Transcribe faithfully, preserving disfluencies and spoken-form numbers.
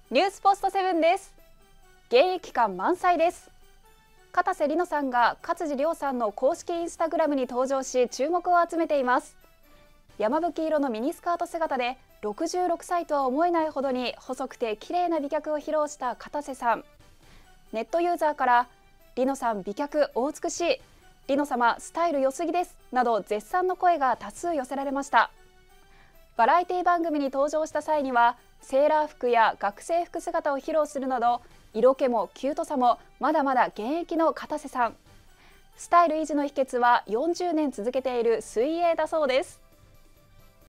ニュースポストセブンです。現役感満載です。片瀬里乃さんが勝地涼さんの公式インスタグラムに登場し、注目を集めています。山吹色のミニスカート姿でろくじゅうろくさいとは思えないほどに細くて綺麗な美脚を披露した片瀬さん。ネットユーザーから里乃さん美脚お美しい、里乃様スタイル良すぎですなど絶賛の声が多数寄せられました。バラエティ番組に登場した際にはセーラー服や学生服姿を披露するなど、色気もキュートさもまだまだ現役の片瀬さん。スタイル維持の秘訣はよんじゅうねん続けている水泳だそうです。